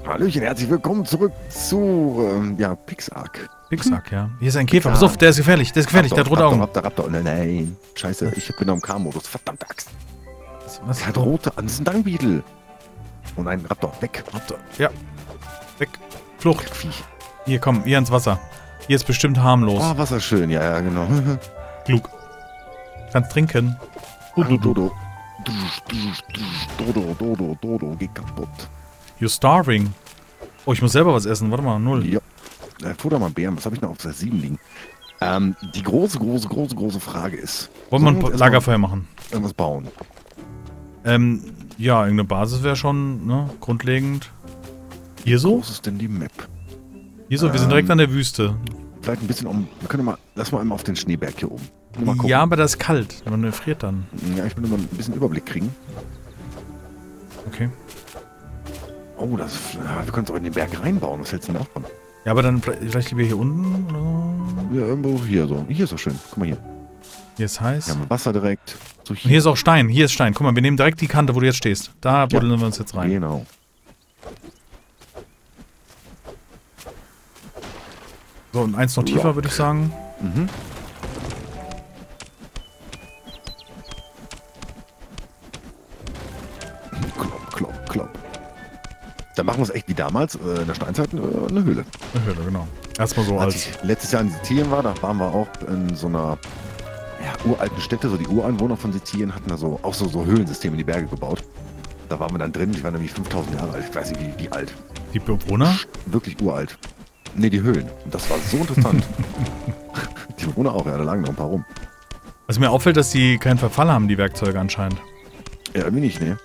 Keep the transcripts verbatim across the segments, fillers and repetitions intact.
Hallöchen, herzlich willkommen zurück zu, ähm, ja, Pixark. Pixark, ja. Hier ist ein Käfer. Pass auf, der ist gefährlich. Der ist gefährlich, der hat rote Augen. Raptor, Raptor, Raptor. Nein, scheiße, ich bin am K-Modus. Verdammte Axt. Was, was? Der hat rote, das ist ein Dangbeetle. Und ein Raptor, weg. Raptor, ja. Weg. Flucht. Viech. Hier, komm, hier ins Wasser. Hier ist bestimmt harmlos. Oh, Wasser schön, ja, ja, genau. Klug. Kannst trinken. Dodo, Dodo. Dodo, Dodo, Dodo, geh kaputt. You're starving. Oh, ich muss selber was essen. Warte mal, null. Ja. Äh, Futter mal Bären, was habe ich noch auf der sieben liegen? Ähm, die große, große, große, große Frage ist... Wollen wir ein Lagerfeuer machen? Irgendwas bauen. Ähm, ja, irgendeine Basis wäre schon, ne, grundlegend. Hier so? Wie groß ist denn die Map? Hier so, wir ähm, sind direkt an der Wüste. Vielleicht ein bisschen um... Wir können mal... Lass mal einmal auf den Schneeberg hier oben. Mal gucken. Ja, aber das ist kalt. Man friert dann. Ja, ich will nur mal ein bisschen Überblick kriegen. Okay. Oh, das... Ja, wir können es auch in den Berg reinbauen. Was hältst du denn davon? Ja, aber dann vielleicht lieber hier unten, oder? Ja, irgendwo hier so. Hier ist so schön. Guck mal hier. Hier ist heiß. Wir haben Wasser direkt. So hier. hier ist auch Stein. Hier ist Stein. Guck mal, wir nehmen direkt die Kante, wo du jetzt stehst. Da buddeln ja. wir uns jetzt rein. Genau. So, und eins noch tiefer, Rock. würde ich sagen. Mhm. Klopp, klopp, klopp. Dann machen wir es echt wie damals, äh, in der Steinzeit, äh, eine Höhle. Eine Höhle, genau. Erstmal so als... als... ich letztes Jahr in Sizilien war, da waren wir auch in so einer ja, uralten Stätte, so die Ureinwohner von Sizilien hatten da so, auch so, so Höhlensysteme in die Berge gebaut. Da waren wir dann drin, ich war nämlich fünftausend Jahre alt, ich weiß nicht wie, wie alt. Die Bewohner? Wirklich uralt. Ne, die Höhlen. Und das war so interessant. Die Bewohner auch, ja, da lagen noch ein paar rum. Was mir auffällt, dass die keinen Verfall haben, die Werkzeuge anscheinend. Ja, irgendwie nicht, ne.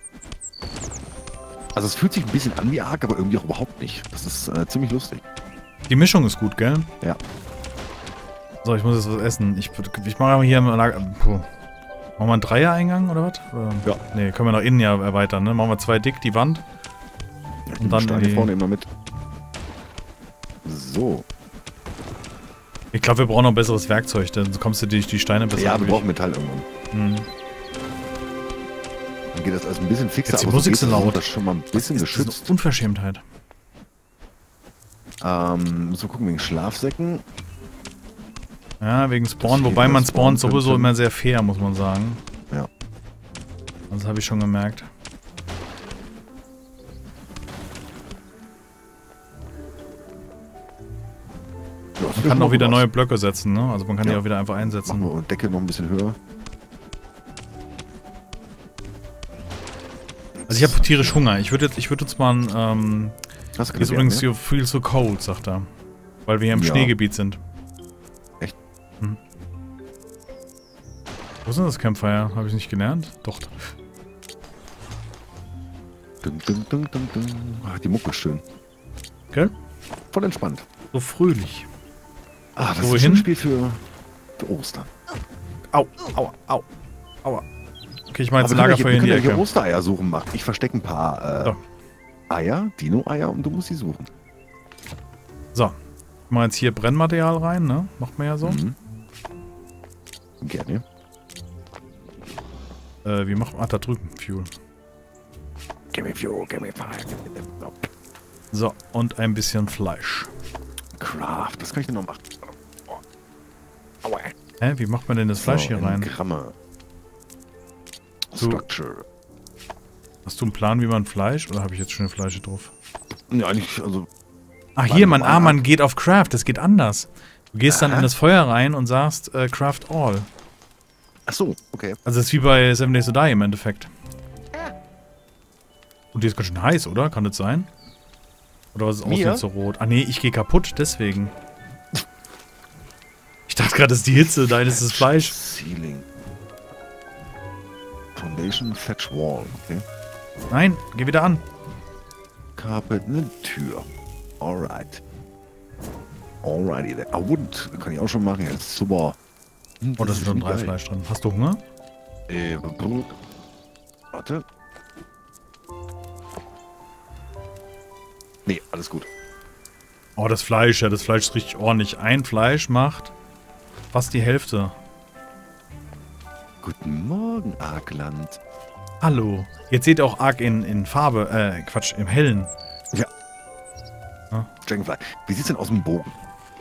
Also es fühlt sich ein bisschen an wie Ark, aber irgendwie auch überhaupt nicht. Das ist äh, ziemlich lustig. Die Mischung ist gut, gell? Ja. So, ich muss jetzt was essen. Ich, ich mache hier im Lager... Puh. Machen wir einen Dreier-Eingang oder was? Ja. Ne, können wir nach innen ja erweitern, ne? Machen wir zwei dick, die Wand. Ja, und dann Steine die... vorne immer mit. So. Ich glaube, wir brauchen noch besseres Werkzeug, dann kommst du durch die Steine besser Ja, durch. wir brauchen Metall irgendwann. Mhm. Dann geht das alles ein bisschen fixer. Jetzt die Musik so laut. Das schon mal ein bisschen das geschützt. Das ist Unverschämtheit. Ähm, so gucken wegen Schlafsäcken. Ja, wegen Spawn, wobei man spawnt sowieso immer sehr fair, muss man sagen. Ja. Das habe ich schon gemerkt. Ja, man kann auch wieder was. neue Blöcke setzen, ne? Also man kann ja. die auch wieder einfach einsetzen. Machen wir Decke noch ein bisschen höher. Also ich habe tierisch Hunger. Ich würde jetzt, ich würde jetzt mal ein, ähm... Hast du hier ist übrigens you feel so cold, sagt er. Weil wir hier im ja. Schneegebiet sind. Echt? Hm. Wo ist denn das Campfire? Habe ich nicht gelernt? Doch. Dun, dun, dun, dun, dun. Ach, die Mucke ist schön. Gell? Voll entspannt. So fröhlich. Ah, das ist ein Spiel für, für Ostern. Au, aua, au, aua. Okay, ich mache jetzt Aber Lagerfeuer in die Ecke. Wir können ja Ostereier suchen. Machen. Ich verstecke ein paar äh, so. Eier, Dino-Eier und du musst sie suchen. So. Ich mache jetzt hier Brennmaterial rein, ne? Macht man ja so. Mhm. Gerne. Äh, wie macht man... Ach, da drüben. Fuel. Give me fuel, give me fire. So, und ein bisschen Fleisch. Craft, das kann ich denn noch machen? Aua. Hä, wie macht man denn das Fleisch so, hier rein? Gramme. So. Structure. Hast du einen Plan, wie man Fleisch? Oder habe ich jetzt schon Fleisch drauf? Ja, eigentlich, also... Ach, hier, man, ah, man geht auf Craft. Das geht anders. Du gehst Aha. dann in das Feuer rein und sagst, äh, Craft All. Ach so, okay. Also das ist wie bei Seven Days to Die im Endeffekt. Und die ist ganz schön heiß, oder? Kann das sein? Oder was ist auch nicht so rot? Ah, nee, ich gehe kaputt, deswegen. Ich dachte gerade, das ist die Hitze, dein ist das Fleisch. Ceiling. Foundation, Fetch Wall, okay. Nein, geh wieder an. Carpet, eine Tür. Alright. Alrighty then. Ah, Wood kann ich auch schon machen. Jetzt super. Hm, oh, da ist schon drei Fleisch drin. Hast du Hunger? Äh, warte. Nee, alles gut. Oh, das Fleisch, ja, das Fleisch ist richtig ordentlich. Ein Fleisch macht fast die Hälfte. Guten Morgen, Arkland. Hallo. Jetzt seht ihr auch Ark in, in Farbe, äh, Quatsch, im Hellen. Ja, Dragonfly. Wie sieht's denn aus dem Bogen?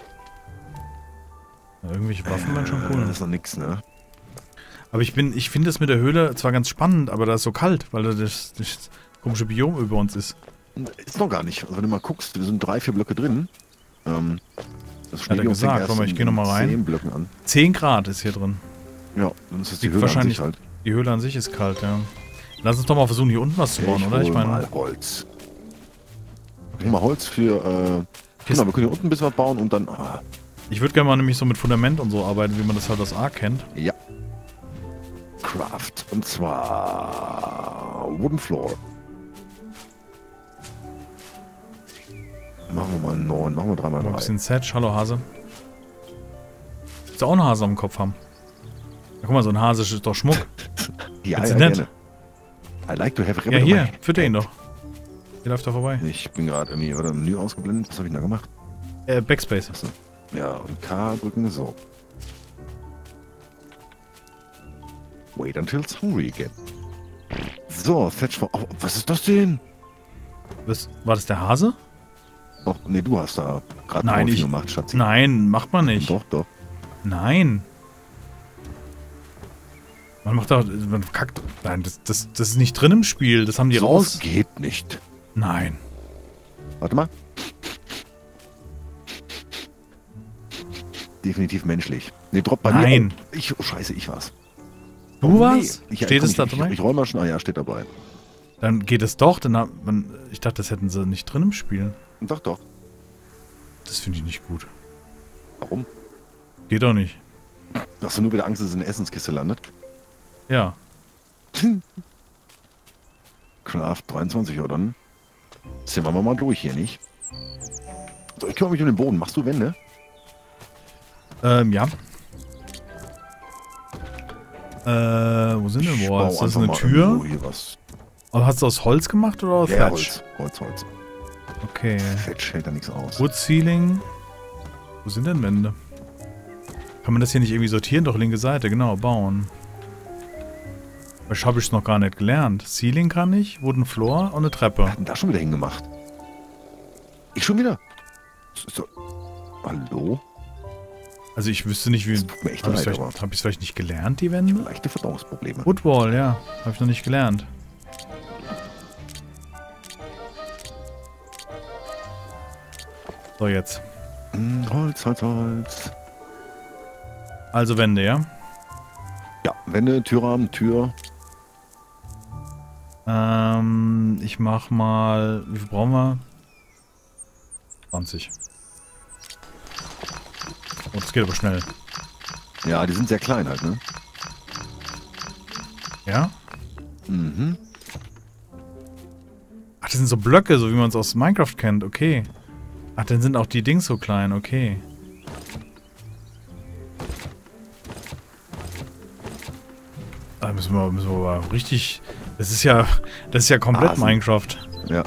Ja, irgendwelche Waffen wären schon Äh, cool. das ist noch nix, ne? Aber ich bin, ich finde es mit der Höhle zwar ganz spannend, aber da ist so kalt, weil da das, das komische Biom über uns ist. Ist noch gar nicht. Also wenn du mal guckst, wir sind drei, vier Blöcke drin. Ähm, das Hat er Schneebiom gesagt. fängt erst Warte mal, ich in- gehe noch mal in rein. zehn Blöcken an. zehn Grad ist hier drin. Ja, dann ist das die Liegt Höhle wahrscheinlich- an sich halt. Die Höhle an sich ist kalt, ja. Lass uns doch mal versuchen, hier unten was zu bauen, ich oder? Ich hol meine, mal Holz. Ich hol mal Holz für, äh, Kisten. genau, wir können hier unten ein bisschen was bauen und dann, ah, ich würde gerne mal nämlich so mit Fundament und so arbeiten, wie man das halt aus A kennt. ja. Craft. Und zwar Wooden Floor. Machen wir mal neun, machen wir drei mal Mal ein drei. bisschen Sedge. Hallo Hase. Willst du auch einen Hase am Kopf haben? Ja, guck mal, so ein Hase ist doch Schmuck. Ja, Findest ja, du nett? gerne. I like to have Ja, rabbit on hier, my- fütter ihn doch. Hier läuft er vorbei. Ich bin gerade irgendwie, oder Menü ausgeblendet. Was habe ich denn da gemacht? Äh, Backspace. Achso. Ja, und K drücken, so. Wait until it's hungry again. So, Fetch for... Oh, was ist das denn? Was, war das der Hase? Doch, nee, du hast da gerade Nein, Morphin ich- gemacht, Schatzi. Nein, macht man nicht. Doch, doch. Nein. Man macht doch, man kackt. Nein, das, das, das ist nicht drin im Spiel. Das haben die Sowas raus. geht nicht. Nein. Warte mal. Definitiv menschlich. Nee, drop bei Nein. mir. Oh, ich, oh, scheiße, ich war's. Du Oh, warst? nee. Ich, Steht komm, es da ich, drin? Ich, ich räume mal schon. Ah ja, steht dabei. Dann geht es doch. Dann hat man, ich dachte, das hätten sie nicht drin im Spiel. Doch, doch. Das finde ich nicht gut. Warum? Geht doch nicht. Hast du nur wieder Angst, dass es in der Essenskiste landet? Ja. Craft dreiundzwanzig, oder? Dann zimmern wir mal durch hier, nicht? So, ich kümmere mich um den Boden. Machst du Wände? Ähm, ja. Äh, wo sind denn Ich Walls? baue Das ist einfach eine mal Tür. irgendwo hier was. Aber hast du aus Holz gemacht oder aus Ja, Thatch? Holz. Holz, Holz. Okay. Fetch hält da nichts aus. Wood Ceiling. Wo sind denn Wände? Kann man das hier nicht irgendwie sortieren? Doch, linke Seite, genau, bauen. Was habe ich noch gar nicht gelernt? Ceiling kann ich, Wooden Floor und eine Wir Treppe. hatten da schon wieder hingemacht. Ich schon wieder? So. Hallo? Also ich wüsste nicht, wie... Das tut mir echt Habe ich leid, es aber vielleicht, hab ich's vielleicht nicht gelernt, die Wände? leichte Verdauungsprobleme. Woodwall, ja. Habe ich noch nicht gelernt. So, jetzt. Hm, Holz, Holz, Holz. Also Wände, ja? Ja, Wände, Türrahmen, Tür. Ähm, ich mach mal... Wie viel brauchen wir? zwanzig. Oh, das geht aber schnell. Ja, die sind sehr klein halt, ne? Ja? Mhm. Ach, das sind so Blöcke, so wie man es aus Minecraft kennt. Okay. Ach, dann sind auch die Dings so klein. Okay. Da müssen wir, müssen wir aber richtig... Das ist ja... Das ist ja komplett Asen. Minecraft. Ja.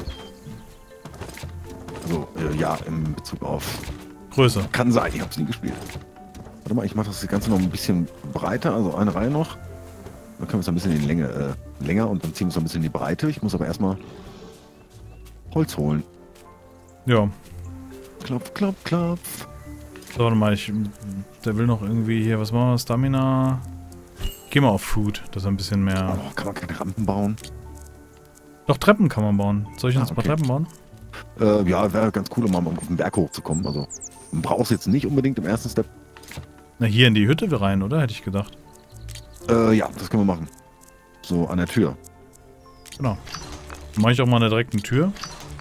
So, äh, ja, in Bezug auf... Größe. Kann sein, ich hab's nie gespielt. Warte mal, ich mache das Ganze noch ein bisschen breiter, also eine Reihe noch. Dann können wir es ein bisschen in die Länge, äh, länger und dann ziehen wir es noch ein bisschen in die Breite. Ich muss aber erstmal Holz holen. Ja. Klopf, klopf, klopf. So, warte mal, ich... Der will noch irgendwie hier... Was machen wir? Stamina... Geh mal auf Food, dass er ein bisschen mehr... Oh, kann man keine Rampen bauen? Doch, Treppen kann man bauen. Soll ich uns Ah, ein paar okay. Treppen bauen? Äh, ja, wäre ganz cool, um mal auf den Berg hochzukommen. Also, man braucht es jetzt nicht unbedingt im ersten Step. Na, hier in die Hütte rein, oder? Hätte ich gedacht. Äh, ja, das können wir machen. So, an der Tür. Genau. Dann mache ich auch mal eine direkte Tür.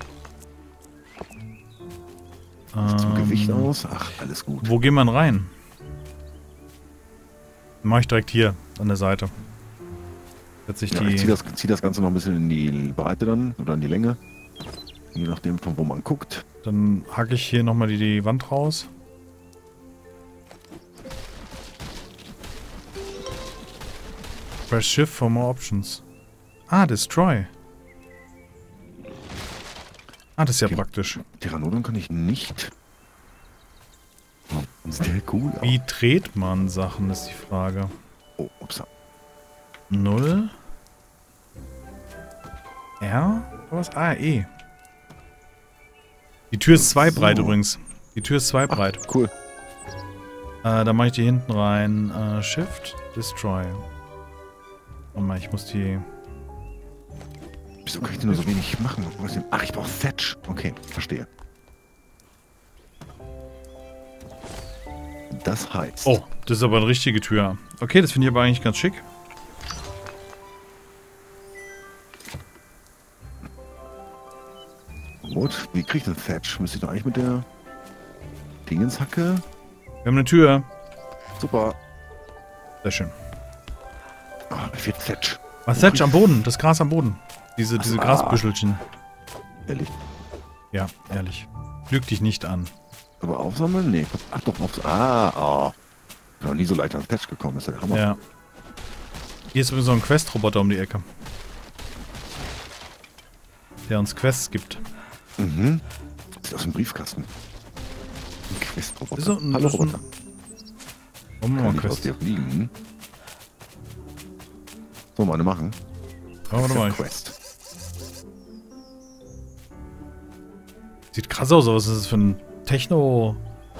Zum Ähm, Gewicht aus. Ach, alles gut. Wo geht man rein? Mache ich direkt hier an der Seite. Setze ich Ja, die... ich ziehe das, zieh das Ganze noch ein bisschen in die Breite dann oder in die Länge. Je nachdem, von wo man guckt. Dann hacke ich hier nochmal die, die Wand raus. Press Shift for more options. Ah, Destroy. Ah, das ist ja Okay. praktisch. Pteranodon kann ich nicht. Oh, sehr cool. Wie dreht man Sachen, ist die Frage. Oh, ups. Null. R? Was? Ah, E. Die Tür ist zwei So. breit übrigens. Die Tür ist zwei breit. Ach, cool. Äh, da mache ich die hinten rein. Äh, Shift, Destroy. Warte mal, ich muss die... Wieso kann ich denn nur so wenig machen? Ach, ich brauche Thatch. Okay, verstehe. Das heißt... Oh, das ist aber eine richtige Tür. Okay, das finde ich aber eigentlich ganz schick. Gut, wie kriege ich den Thatch? Müsste ich doch eigentlich mit der Dingenshacke? Wir haben eine Tür. Super. Sehr schön. Ah, mir fehlt Thatch. Was Thatch am Boden? Das Gras am Boden. Diese, diese Ah. Grasbüschelchen. Ehrlich. Ja, ehrlich. Lüg dich nicht an. Aber aufsammeln? Nee. Ach doch, aufs... Ah, oh. Ich bin noch nie so leicht ans Thatch gekommen. Das ist ja der Hammer. Ja. Hier ist übrigens so ein Quest-Roboter um die Ecke. Der uns Quests gibt. Mhm. Das ist aus dem Briefkasten. Ein Quest-Roboter. Ist so ein- Hallo, ist ein- Roboter. Wollen wir Kann mal ich aus Quest? dir fliegen? So, mal eine machen. Oh, warte mal. Quest. Sieht krass aus, aber was ist das für ein Techno...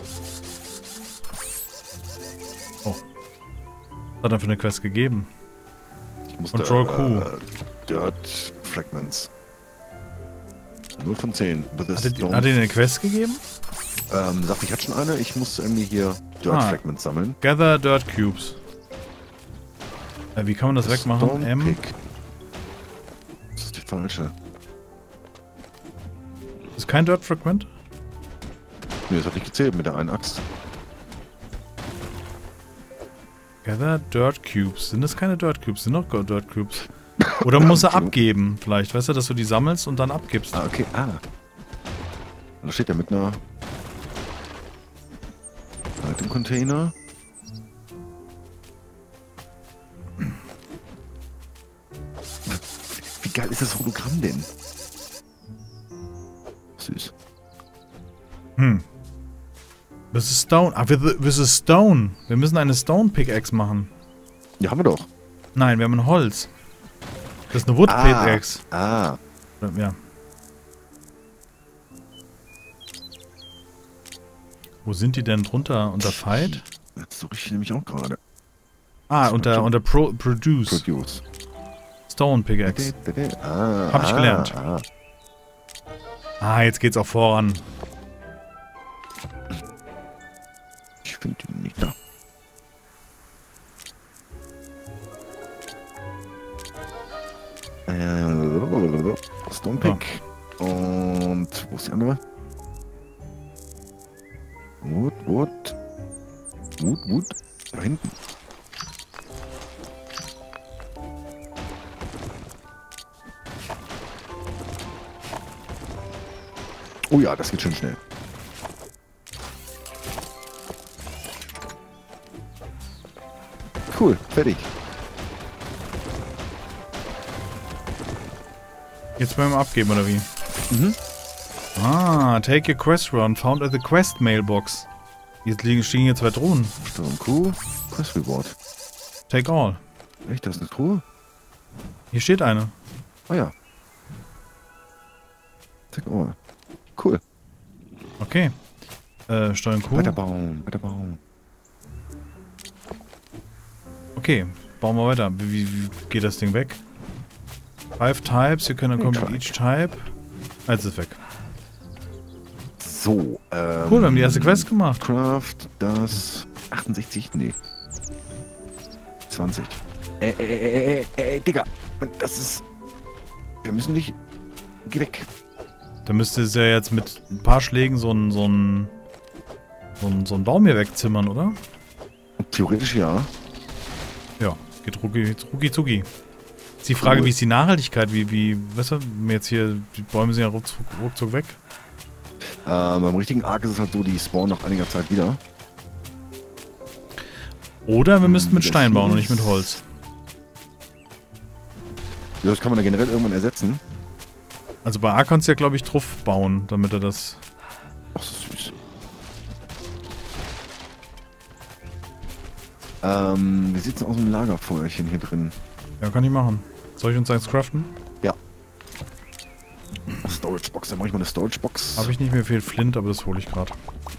Oh. Was hat er für eine Quest gegeben? Ich muss Control da, Q. Äh, Dirt Fragments. null von zehn. Hat er, hat er dir eine Quest gegeben? Ähm, sagt, ich hatte schon eine. Ich muss irgendwie hier Dirt Ah. Fragments sammeln. Gather Dirt Cubes. Äh, wie kann man das wegmachen? Stone M? Pick. Das ist die falsche. Ist kein Dirt Fragment? Nee, das hat nicht gezählt mit der einen Axt. Gather Dirt Cubes. Sind das keine Dirt Cubes? Sind doch Dirt Cubes. Oder muss er abgeben? Vielleicht, weißt du, dass du die sammelst und dann abgibst. Ah, okay. Ah. Und da steht er mit einer... Halt im Container. Wie geil ist das Hologramm denn? Süß. Hm. Das ist Stone. Ah, wir, das ist Stone. Wir müssen eine Stone Pickaxe machen. Ja, haben wir doch. Nein, wir haben ein Holz. Das ist eine Wood Pickaxe. Ah. Ja. Wo sind die denn drunter? Unter Fight? Das suche ich nämlich auch gerade. Ah, unter, unter Pro, Produce. Produce. Stone Pickaxe. Ah, Hab ich gelernt. Ah. Ah, jetzt geht's auch voran. Ich finde ihn nicht da. Äh, Stone Pick. Und wo ist die andere? Wood, Wood. Wood, Wood. Da hinten. Oh ja, das geht schön schnell. Cool, fertig. Jetzt beim Abgeben, oder wie? Mhm. Ah, take a quest run found at the quest mailbox. Jetzt liegen, stehen hier zwei Truhen. Sturm Q, Quest Reward. Take all. Echt, das ist eine Truhe? Hier steht eine. Ah ja. Take all. Cool. Okay. Äh, Steuern Q. Weiterbauen, weiterbauen. Okay, bauen wir weiter. Wie, wie, wie geht das Ding weg? Five types, you can complete each type. Ah, jetzt ist es weg. So, ähm... Cool, wir haben die erste Quest gemacht. Craft, das... achtundsechzig? Nee. zwanzig. Äh, äh, äh, äh, äh, Digga. Das ist... Wir müssen nicht... Geh weg. Da müsste es ja jetzt mit ein paar Schlägen so ein, so ein, so ein, so ein Baum hier wegzimmern, oder? Theoretisch ja. Ja, geht rucki, rucki zucki. Ist die Frage, Cool. wie ist die Nachhaltigkeit? Wie, wie, weißt du, jetzt hier, die Bäume sind ja ruckzuck, ruckzuck weg. Ähm, beim richtigen Arc ist es halt so, die spawnen nach einiger Zeit wieder. Oder wir müssten mit Das Stein bauen und nicht ist- mit Holz. Ja, das kann man dann generell irgendwann ersetzen. Also bei A kannst du ja, glaube ich, drauf bauen, damit er das... Ach, so süß. Ähm, wie sieht's denn aus dem Lagerfeuerchen hier drin? Ja, kann ich machen. Soll ich uns eins craften? Ja. Storage Storage-Box. Dann mache ich mal eine Storage-Box. Habe ich nicht mehr viel Flint, aber das hole ich gerade.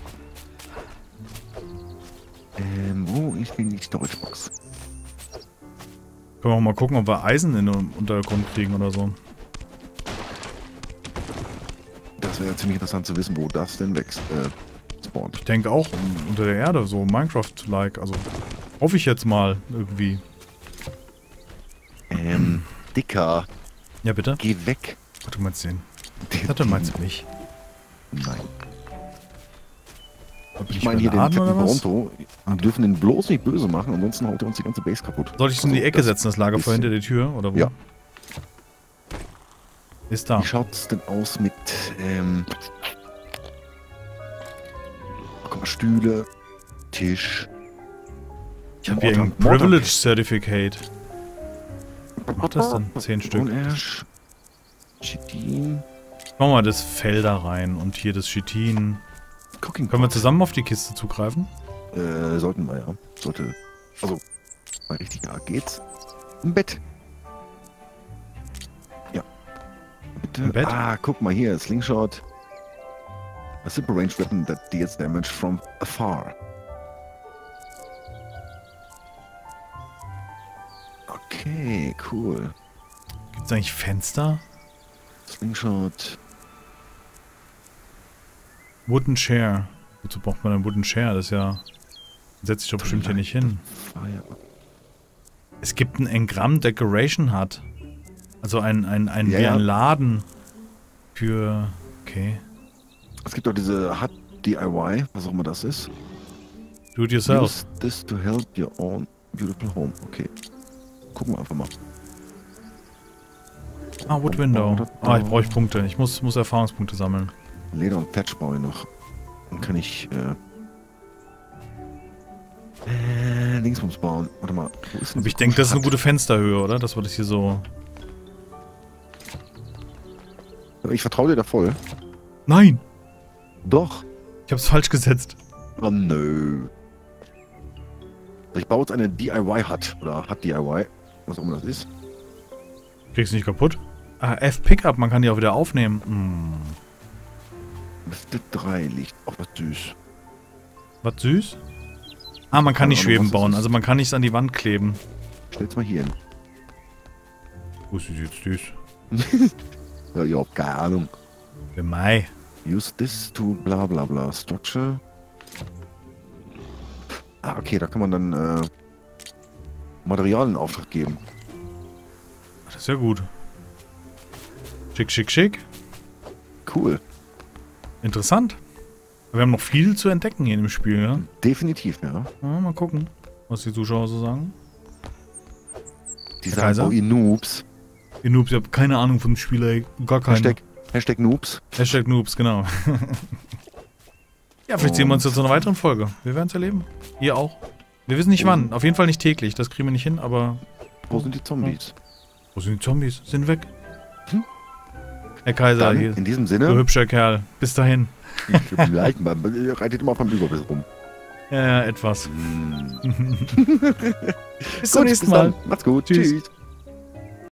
Ähm, wo ist denn die Storage-Box? Können wir auch mal gucken, ob wir Eisen in den Untergrund kriegen oder so. Das wäre ja ziemlich interessant zu wissen, wo das denn wächst. Äh, spawnt. Ich denke auch um, unter der Erde, so Minecraft-like. Also hoffe ich jetzt mal irgendwie. Ähm, Dicker. Ja, bitte? Geh weg. Ach, du meinst den. Das du meinst du nicht. Nein. Bin Ich meine hier den beladen, fetten oder was? Toronto. Wir dürfen den bloß nicht böse machen, ansonsten haut er uns die ganze Base kaputt. Soll ich es in Also, die Ecke das setzen, das Lagerfeuer ist- hinter der Tür? Oder wo? Ja. Ist da. Wie schaut's denn aus mit, ähm... oh, guck mal, Stühle, Tisch. Ich habe hier ein Privilege Certificate. Was macht das denn? Zehn Stück. Und Ash. Chitin. Machen wir mal das Fell da rein und hier das Chitin. Cooking Können wir Pot. zusammen auf die Kiste zugreifen? Äh, sollten wir, ja. Sollte. Also, mal richtig, ja, geht's. Im Bett. Ja. Bitte. Im Bett? Ah, guck mal hier, Slingshot. A simple range weapon that deals damage from afar. Okay, cool. Gibt es eigentlich Fenster? Slingshot. Wooden Chair. Wozu braucht man einen Wooden Chair? Das ist ja... Setzt sich doch bestimmt hier nicht hin. Fire. Es gibt ein Engramm Decoration Hut. Also ein, ein, ein, Ja, wie ja. ein Laden. Für... Okay. Es gibt auch diese Hut D I Y, was auch immer das ist. Do it yourself. Use this to help your own beautiful home. Okay. Gucken wir einfach mal. Ah, Wood Window. Ah, ich brauche Punkte. Ich muss, muss Erfahrungspunkte sammeln. Leder und Thatch baue ich noch. Dann kann ich, äh... Äh, Dingsbums bauen. Warte mal. Wo ist denn Aber ich diese denke, das ist eine komische gute Fensterhöhe, oder? Dass wir das hier so... Hut? Ich vertraue dir da voll. Nein! Doch. Ich hab's falsch gesetzt. Oh, nö. Ich baue jetzt eine D I Y-Hut. Oder Hut D I Y. Was auch immer das ist. Kriegst du nicht kaputt? Ah, F-Pickup, man kann die auch wieder aufnehmen. Hm. Liste drei liegt. Auch was süß. Was süß? Ah, man kann nicht Keine Ahnung, schweben was das bauen. ist. Also man kann nichts an die Wand kleben. Stell's mal hier hin. Wo ist jetzt süß? Ja, ich hab keine Ahnung. Der Mai. Use this to bla bla bla. Structure. Ah, okay, da kann man dann äh, Material in Auftrag geben. Das ist ja gut. Schick, schick, schick. Cool. Interessant. Wir haben noch viel zu entdecken hier im Spiel, ja? Definitiv, ja. Ja, mal gucken, was die Zuschauer so sagen. Die Herr sagen, Kaiser? oh, ihr Noobs. Ihr Noobs, ihr habt keine Ahnung von dem Spiel, ey. Gar keine. Hashtag, Hashtag Noobs. Hashtag Noobs, genau. Ja, vielleicht sehen wir uns jetzt zu einer weiteren Folge. Wir werden es erleben. Ihr auch. Wir wissen nicht wann. Auf jeden Fall nicht täglich. Das kriegen wir nicht hin, aber... Wo sind die Zombies? Wo sind die Zombies? Sind weg. Hm? Herr Kaiser, Dann, hier. in diesem So Sinne, hübscher Kerl. Bis dahin. ich leicht, man reitet immer vom Überbiss rum. Ja, ja, etwas. Hm. Bis Gut, zum nächsten bis Mal. dann. Macht's gut. Tschüss. Tschüss.